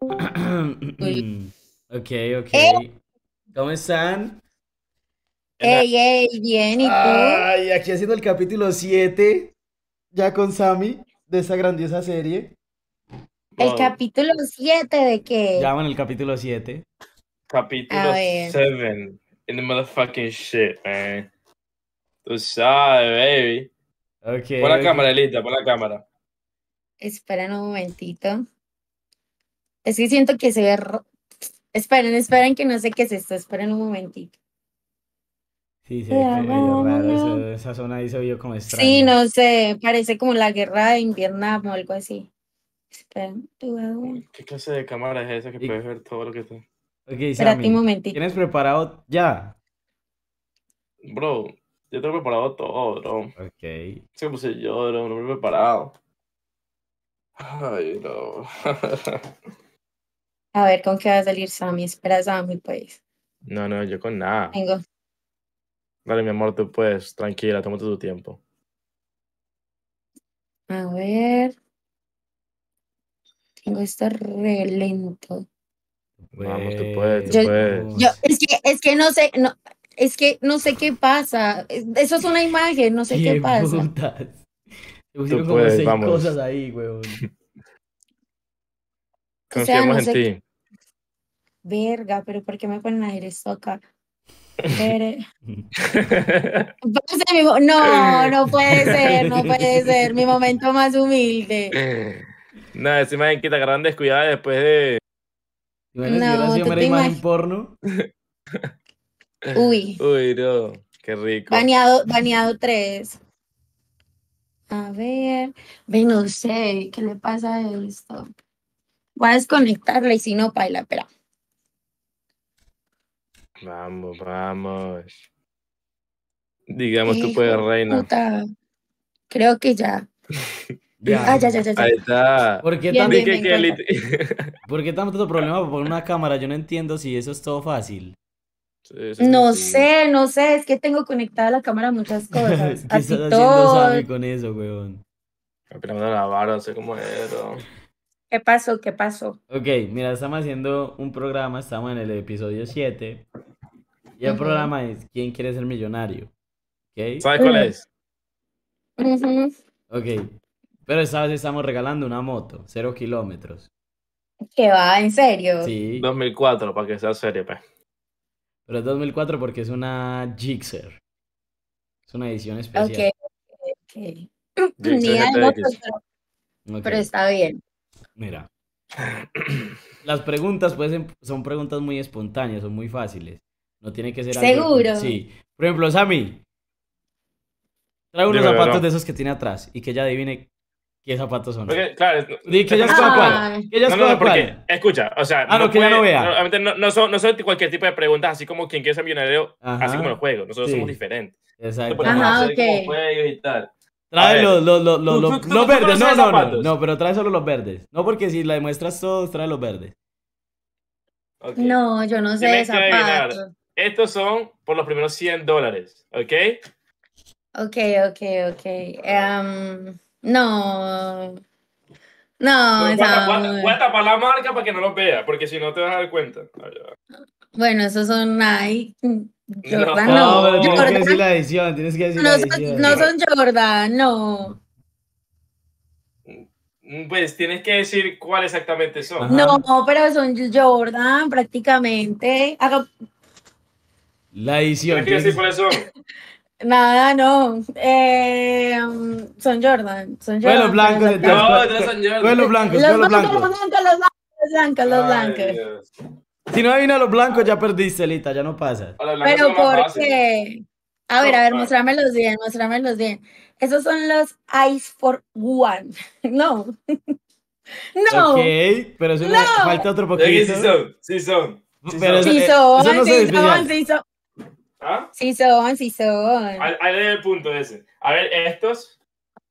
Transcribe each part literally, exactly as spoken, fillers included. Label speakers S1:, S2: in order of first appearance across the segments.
S1: Uy.
S2: Ok, ok.
S1: ¡Eh!
S2: ¿Cómo están?
S1: ¡Ey, ey! Bien, ¿y tú?
S2: Ay, aquí haciendo el capítulo siete, ya con Sammy, de esta grandiosa serie.
S1: ¿El
S3: Bro,
S1: capítulo siete de qué?
S2: Ya en el capítulo siete.
S1: A
S3: capítulo
S1: ver,
S3: seven in the motherfucking shit, man. Tú sabes, baby.
S2: Ok,
S3: Pon la cámara,
S2: ok.
S3: Elita, pon la cámara.
S1: esperen un momentito. Es que siento que se ve... ro- Esperen, esperen que no sé qué es esto. Esperen un momentito.
S2: Sí, se ve
S1: La,
S2: como
S1: la,
S2: medio
S1: la,
S2: raro,
S1: la.
S2: eso- esa zona ahí se vio como
S1: Sí,
S2: extraña.
S1: no sé, parece como la guerra en Vietnam o algo así. Esperen, tu, a ver.
S3: ¿Qué clase de cámara es esa que
S2: Y-
S3: puedes ver todo lo que está?
S2: ok,
S1: Espérate un
S2: Sammy,
S1: momentito.
S2: ¿tienes preparado ya?
S3: Bro, yo tengo preparado todo, bro.
S2: Ok.
S3: Se puse yo, bro, no me he preparado. Ay, no.
S1: A ver, ¿con qué va a salir Sammy? Espera, Sammy, pues.
S3: No, no, yo con nada.
S1: Tengo.
S3: Dale, mi amor, tú puedes, tranquila, tómate tu tiempo.
S1: A ver, tengo esto re lento.
S3: Vamos, tú puedes, tú
S1: Yo,
S2: Pues,
S1: yo,
S3: puedes.
S2: vamos.
S1: es que, es que no sé, no, es que no sé qué pasa. Es- Eso es una imagen, no sé qué
S2: ¡Qué
S1: pasa.
S2: putas! Se
S3: Tú
S2: pusieron como
S3: puedes,
S2: seis cosas
S3: vamos.
S2: ahí, weón.
S1: O sea,
S3: Confiamos
S1: no
S3: en
S1: sé qué,
S3: ti.
S1: verga, pero ¿por qué me ponen a hacer esto acá? Espere. Pase mi mo- No, no puede ser, no puede ser. Mi momento más humilde.
S3: No, esa imagen que te agarran descuidada después de.
S2: Imagínate si hubiera
S1: No,
S2: sido
S1: tú
S2: mera
S1: te
S2: imagen
S1: imaginas.
S2: porno.
S1: Uy,
S3: Uy, no, qué rico.
S1: baneado, baneado tres. A ver, ve, no sé, ¿qué le pasa a esto? Voy a desconectarla y si no, paila, espera.
S3: Vamos, vamos. Digamos, tú
S1: Hijo
S3: puedes,
S1: de
S3: reina.
S1: puta. Creo que ya. Ah,
S2: Ya.
S1: ya, ya, ya,
S3: Ahí
S1: ya.
S3: está.
S2: ¿Por qué
S1: Bien,
S2: tan,
S3: Di
S1: bien,
S3: que,
S1: bien,
S3: que
S1: cuenta.
S3: lit-
S2: ¿por qué tanto problema para poner una cámara? Yo no entiendo si eso es todo fácil.
S3: Sí, eso es
S1: No
S3: sencillo.
S1: sé, no sé, es que tengo conectada a la cámara muchas cosas.
S2: ¿Qué estás
S1: Así
S2: haciendo,
S1: todo.
S2: Sammy, con eso, weón?
S3: Apenas me la barra, no sé cómo es, bro.
S1: ¿Qué pasó? ¿Qué pasó?
S2: Ok, mira, estamos haciendo un programa, estamos en el episodio siete. Y el
S1: Ujú,
S2: programa es ¿Quién quiere ser millonario? ¿Ok?
S3: ¿Sabes cuál
S1: mm,
S3: es?
S1: ujú.
S2: Ok. Pero esta vez estamos regalando una moto, cero kilómetros.
S1: ¿Qué va? ¿En serio?
S2: Sí,
S3: dos mil cuatro, para que sea serio, pues.
S2: pero es dos mil cuatro porque es una Gixxer. Es una edición
S1: Ok,
S2: especial.
S1: ok. Ni
S3: Gixxer
S1: idea de motos,
S3: G T X.
S1: pero,
S2: Ok,
S1: pero está bien.
S2: mira. Las preguntas pues, em- son preguntas muy espontáneas, son muy fáciles. No tiene que ser algo de culto.
S1: Seguro.
S2: Sí. Por ejemplo, Sammy, trae unos
S3: Dímelo,
S2: zapatos
S3: bro.
S2: de esos que tiene atrás y que ella adivine qué zapatos son.
S3: Porque, claro, es-
S2: Di que ella
S3: espérate un
S2: escoja
S3: segundo.
S2: cuál.
S1: Ay,
S2: Que ella
S3: No, no, no,
S2: escoja
S3: porque,
S2: cuál.
S3: escucha, o sea,
S2: Ah, no,
S3: no
S2: que ella no
S3: puede, no,
S2: vea.
S3: obviamente no, no son, no son cualquier tipo de preguntas, así como quien quiere ser millonario, así como el
S2: Ajá.
S3: juego, nosotros somos
S2: Sí,
S3: diferentes. Nos ponemos a
S1: ajá,
S2: exactamente.
S3: hacer
S1: ok.
S3: como juegos y tal. A
S2: Trae los,
S3: ver,
S2: los, los, los,
S3: ¿tú,
S2: los-
S3: tú, tú,
S2: los
S3: tú
S2: verdes.
S3: conoces
S2: No,
S3: de
S2: no, no.
S3: zapatos?
S2: No, pero trae solo los verdes. No, porque si la demuestras todos, trae los verdes.
S3: Ok.
S1: No, yo no sé de
S3: Tienes que adivinar.
S1: zapatos.
S3: Estos son por los primeros cien dólares, ¿ok?
S1: Ok, ok, ok. Em, no, no,
S3: Voy a, tap- voy a- voy a
S1: Samuel.
S3: tapar la marca para que no los veas, porque si no te vas a dar cuenta. Ay, ya.
S1: Bueno, esos son Nike. Jordan,
S2: No,
S1: no.
S2: pero tienes que
S3: No.
S2: decir
S1: Jordan,
S2: la edición. Tienes que decir
S1: no
S2: la
S1: son, no
S2: edición.
S1: son Jordan, no.
S3: Pues tienes que decir cuál exactamente son.
S1: No,
S2: Ajá.
S1: pero son Jordan prácticamente. Haga-
S2: La edición.
S3: Tienes que
S2: Tienes
S3: decir
S2: que...
S3: cuáles son.
S1: nada, no. Eh, um, son Jordan, son
S2: Coge los
S1: Jordan, pero
S2: blancos, entonces.
S3: No,
S1: exactamente.
S3: no
S2: Coge,
S3: son
S2: coge los
S3: Jordan.
S2: blancos, coge
S1: Los
S2: los
S1: blancos, los
S2: blancos.
S1: blancos, los blancos, los blancos, los
S3: Ay,
S1: blancos.
S3: Dios.
S2: Si no adivina los blancos,
S3: Ay,
S2: ya perdiste, Lita. Ya no pasas.
S3: a los blancos son
S1: Pero
S3: los más
S1: ¿por
S3: fáciles.
S1: qué? A ver, a
S3: No,
S1: ver,
S3: ah,
S1: mostrámelos bien, mostrámelos bien. Esos son los Ice for One. No,
S2: Ok,
S1: no,
S2: pero eso no es-
S1: no.
S2: falta otro
S3: es que sí
S2: poquito.
S3: son, sí son, sí
S2: Pero eso,
S3: son.
S1: Sí
S2: eh, eso
S1: son,
S2: no se
S1: sí son,
S2: especial.
S1: sí son,
S3: ¿Ah?
S1: sí son, sí son.
S3: Ahí ahí le doy el punto ese. A ver, estos.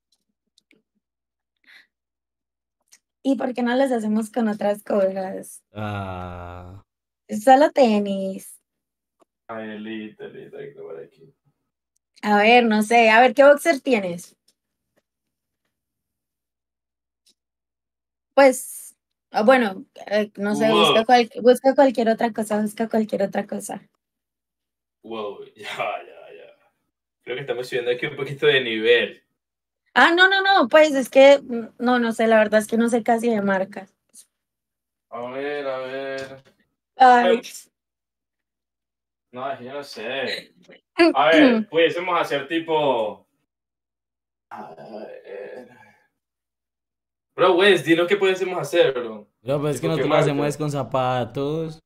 S1: ¿Y por qué no los hacemos con otras cosas?
S2: Ah,
S1: Solo tenis.
S3: Ay, listo, listo, hay que ver aquí.
S1: A ver, no sé, a ver, ¿qué boxer tienes? Pues, Ah, bueno, eh, no sé,
S3: Wow.
S1: busca, cual, busca cualquier otra cosa, busca cualquier otra cosa.
S3: Wow, ya, ya, ya. Creo que estamos subiendo aquí un poquito de nivel.
S1: Ah, no, no, no, pues es que, mm, no, no sé, la verdad es que no sé casi de marcas.
S3: A ver, a ver.
S1: Ay.
S3: No, es que yo no sé. A ver, pudiésemos hacer tipo. A ver. Bro, Wes, dinos qué pudiésemos hacer, bro.
S2: Pero pues es que
S3: Tipo, ¿qué
S2: nosotros lo hacemos
S3: marca?
S2: es con zapatos.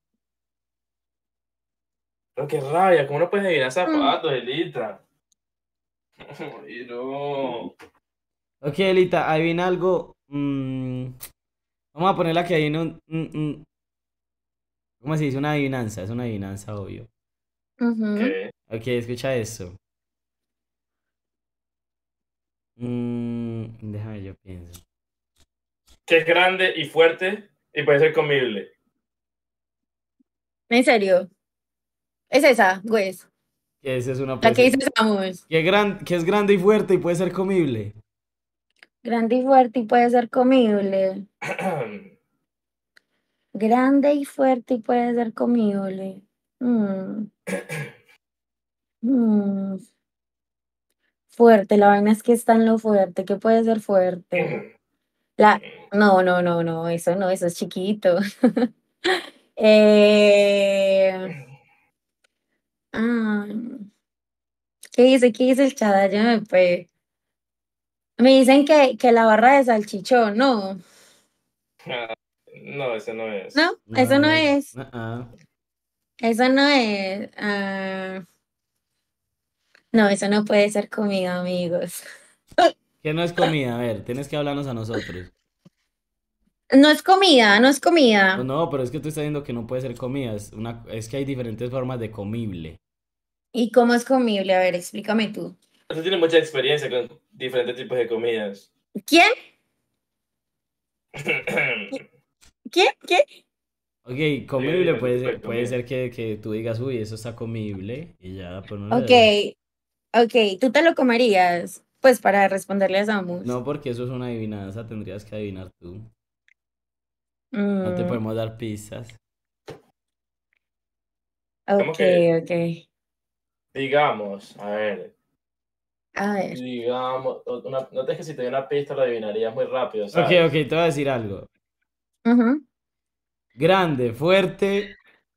S3: Bro, qué rabia, ¿cómo no puedes adivinar
S1: Mm,
S3: zapatos, Elita? Ay, no.
S2: Ok, Elita, adivina algo. Mm, vamos a ponerla que adivina un, un- un- ¿cómo se dice? Una adivinanza, es una adivinanza, obvio.
S1: ujú.
S3: ¿Qué?
S2: Ok, escucha esto. Mm, déjame, yo pienso.
S3: Que es grande y fuerte y puede ser comible.
S1: En serio, es esa, güey,
S2: Que esa es una
S1: la
S2: puede
S1: que
S2: ser.
S1: dice Samus.
S2: Que, gran, que es grande y fuerte y puede ser comible.
S1: Grande y fuerte y puede ser comible. Grande y fuerte y puede ser comible. Mm, mm. Fuerte, la vaina es que está en lo fuerte. ¿Qué puede ser fuerte? La... No, no, no, no, eso no, eso es chiquito. Eh, ah, ¿qué dice? ¿Qué dice el chat? Ayúdame, pues. Me dicen que, que la barra de salchichón, no,
S3: No, ese no es.
S1: no,
S2: No
S1: eso no
S2: es.
S1: es,
S2: ah, ah.
S1: eso no es. Ah, no, eso no puede ser comida, amigos.
S2: ¿Qué no es comida? A ver, tienes que hablarnos a nosotros.
S1: No es comida, no es
S2: No,
S1: comida.
S2: no, pero es que tú estás diciendo que no puede ser comida. Es, una, es que hay diferentes formas de comible.
S1: ¿Y cómo es comible? A ver, explícame tú.
S3: Usted tiene mucha experiencia con diferentes tipos de comidas.
S1: ¿Quién? ¿Quién? ¿Quién?
S2: Ok,
S3: Tiene
S2: comible
S3: diferentes
S2: puede
S3: tipos
S2: ser,
S3: de
S2: puede
S3: comidas.
S2: ser que, que tú digas, uy, eso está comible. Y ya, pues no
S1: Ok,
S2: sé.
S1: ok, ¿tú te lo comerías? Pues para responderle a Samus.
S2: No, porque eso es una adivinanza, tendrías que adivinar tú. No te
S1: Mm,
S2: podemos dar pistas.
S3: ¿Cómo
S1: ok,
S3: que,
S1: ok.
S3: digamos, a ver,
S1: A ver.
S3: digamos, una, no te es que si te doy una pista lo adivinarías muy rápido,
S2: Ok, ok,
S3: ¿sabes?
S2: te voy a decir algo.
S1: Ujú.
S2: Grande, fuerte.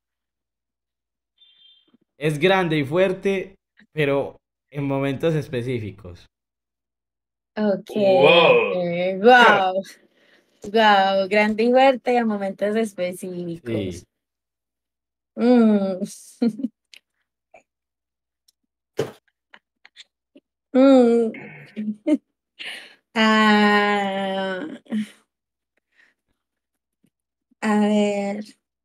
S2: Es grande y fuerte, pero en momentos específicos.
S1: Ok,
S3: ¡Wow!
S1: ok. Wow, wow. Grande y fuerte a momentos
S2: Sí.
S1: específicos. Mm. Mm. Ah, a ver.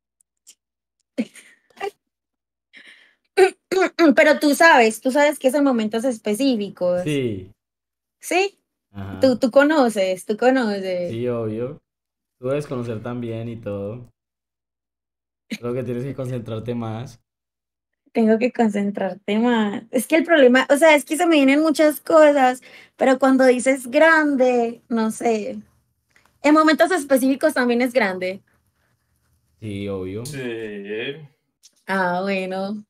S1: Pero tú sabes, tú sabes que son momentos específicos.
S2: Sí.
S1: ¿Sí? Tú,
S2: Ajá.
S1: tú conoces, tú conoces.
S2: Sí, obvio. Tú debes conocer también y todo. Solo que tienes que concentrarte más.
S1: Tengo que concentrarte más. Es que el problema, o sea, es que se me vienen muchas cosas, pero cuando dices grande, no sé. En momentos específicos también es grande.
S2: Sí, obvio.
S3: Sí.
S1: Ah, bueno.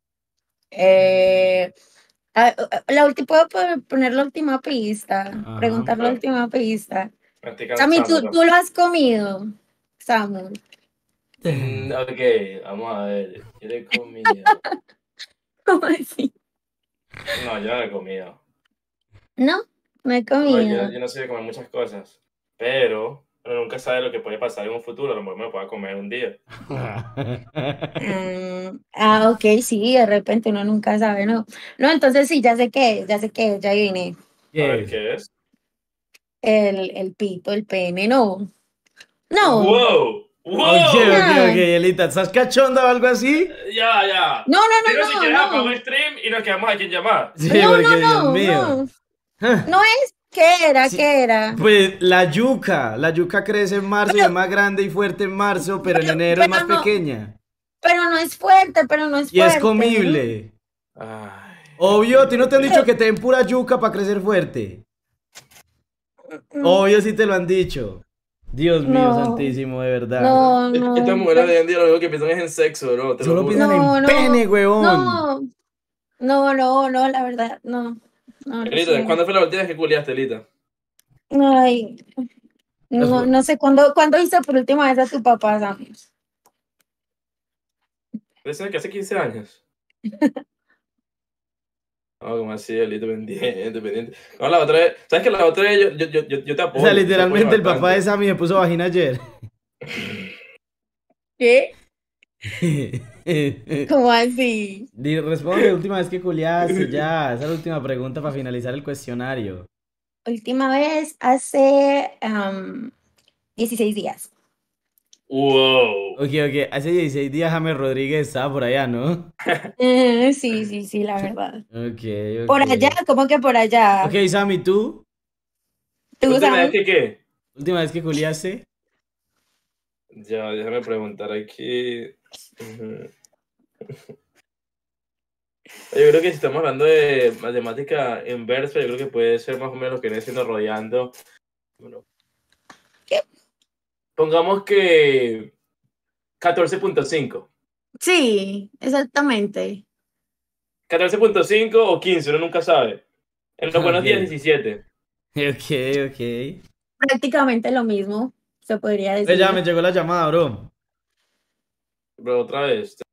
S1: Eh, ah, ah, la última, ¿puedo po- poner la última pista?
S2: Ajá.
S1: Preguntar la última pista.
S3: Me estoy
S1: Sammy,
S3: cansando,
S1: ¿tú,
S3: bro.
S1: tú lo has comido? Samu.
S3: Mm, ok, vamos a ver. ¿Qué le he comido?
S1: ¿Cómo así?
S3: No, yo no lo he comido.
S1: No, no he
S3: Bro, yo,
S1: comido.
S3: yo no sé de comer muchas cosas. Pero uno nunca sabe lo que puede pasar en un futuro. A lo mejor me lo pueda comer un día.
S1: Ah, ah, ok, sí, de repente uno nunca sabe, ¿no? No, entonces sí, ya sé qué es, ya sé qué es, ya vine.
S3: A
S2: ¿Qué
S3: ver
S2: es?
S3: qué es.
S1: El, el pito, el pene, no. No,
S3: ¡Wow!
S2: Ok, ok,
S3: ¡Wow!
S2: ok,
S1: no,
S2: Elita, ¿estás cachonda o algo así?
S3: Ya, ya.
S1: no,
S3: Si no, si
S1: no, no,
S3: quieres,
S1: no,
S3: apagamos
S1: no,
S3: stream y nos quedamos aquí en llamada.
S2: Sí,
S1: no,
S2: porque Dios
S1: no, no,
S2: mío.
S1: no,
S2: Ah,
S1: no es, ¿qué era?
S2: sí,
S1: ¿Qué era?
S2: pues la yuca, la yuca crece en marzo y es
S1: Pero,
S2: más grande y fuerte en marzo, pero en
S1: pero,
S2: enero es más
S1: pero no,
S2: pequeña.
S1: pero no es fuerte, pero no es
S2: Y es
S1: fuerte.
S2: comible.
S3: Ay,
S2: Obvio, ¿a ti no te han dicho
S1: Pero,
S2: que te den pura yuca para crecer fuerte?
S1: mm,
S2: Obvio, sí te lo han dicho. Dios mío,
S1: No.
S2: santísimo, de verdad.
S1: No,
S3: Es
S1: no.
S3: que estas mujeres de hoy en día lo único que piensan es en sexo, bro. Te lo
S2: Solo
S3: juro.
S2: piensan
S1: No,
S2: en
S1: no,
S2: pene, huevón.
S1: No, no, no, no, la verdad, no. No, lo
S3: Elita,
S1: sé.
S3: ¿cuándo fue la última vez que culiaste, Elita?
S1: Ay, no, no sé, ¿cuándo, ¿cuándo hice por última vez a tu papá, Sam?
S3: Dicen que hace quince años. No, como así, Elita, pendiente, pendiente. No, la otra vez, ¿sabes que la otra vez yo, yo, yo, yo, yo te apoyo?
S2: O sea,
S3: yo te
S2: literalmente
S3: apoyo
S2: el papá
S3: bastante.
S2: de Sammy me puso vagina ayer.
S1: ¿Qué? ¿Cómo así?
S2: Di- Responde, última vez que culiaste, ya. Esa es la última pregunta para finalizar el cuestionario.
S1: Última vez hace um, dieciséis días.
S3: Wow.
S2: Ok, ok, hace dieciséis días James Rodríguez estaba por allá, ¿no?
S1: Eh, sí, sí, sí, la verdad.
S2: Ok,
S1: Por allá,
S2: ok.
S1: ¿cómo que por allá?
S2: Ok, Sammy, ¿tú?
S1: ¿Tú,
S3: ¿Última vez
S1: Sam?
S3: que qué?
S2: ¿Última vez que culiaste?
S3: Ya, déjame preguntar aquí. Ujú. Yo creo que si estamos hablando de matemática inversa, yo creo que puede ser más o menos lo que viene siendo rodeando. Bueno,
S1: ¿Qué?
S3: pongamos que catorce punto cinco.
S1: Sí, exactamente.
S3: catorce punto cinco o quince, uno nunca sabe. En los buenos días,
S2: Ok,
S3: diecisiete.
S2: ok, ok.
S1: Prácticamente lo mismo, se podría
S2: Pues ya
S1: decir.
S2: me llegó la llamada, bro.
S3: Pero otra vez.